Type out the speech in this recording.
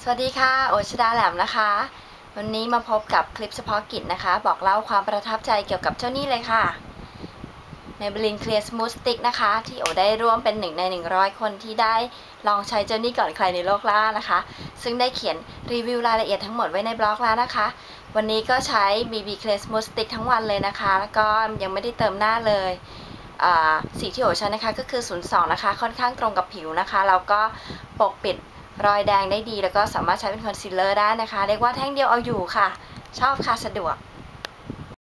สวัสดีค่ะโอชดาแหลมนะคะวันนี้มาพบกับคลิปเฉพาะกิจนะคะบอกเล่าความประทับใจเกี่ยวกับเจ้านี่เลยค่ะ Maybelline Clear Smooth Stick นะคะที่โอได้ร่วมเป็น1 ใน 100 คนที่ได้ลองใช้เจ้านี่ก่อนใครในโลกล่านะคะซึ่งได้เขียนรีวิวรายละเอียดทั้งหมดไว้ในบล็อกแล้วนะคะวันนี้ก็ใช้ BB Clear Smooth Stick ทั้งวันเลยนะคะแล้วก็ยังไม่ได้เติมหน้าเลยสีที่โอใช้นะคะก็คือ02นะคะค่อนข้างตรงกับผิวนะคะแล้วก็ปกปิดรอยแดงได้ดีแล้วก็สามารถใช้เป็นคอนซีลเลอร์ได้นะคะเรียกว่าแท่งเดียวเอาอยู่ค่ะชอบค่ะสะดวก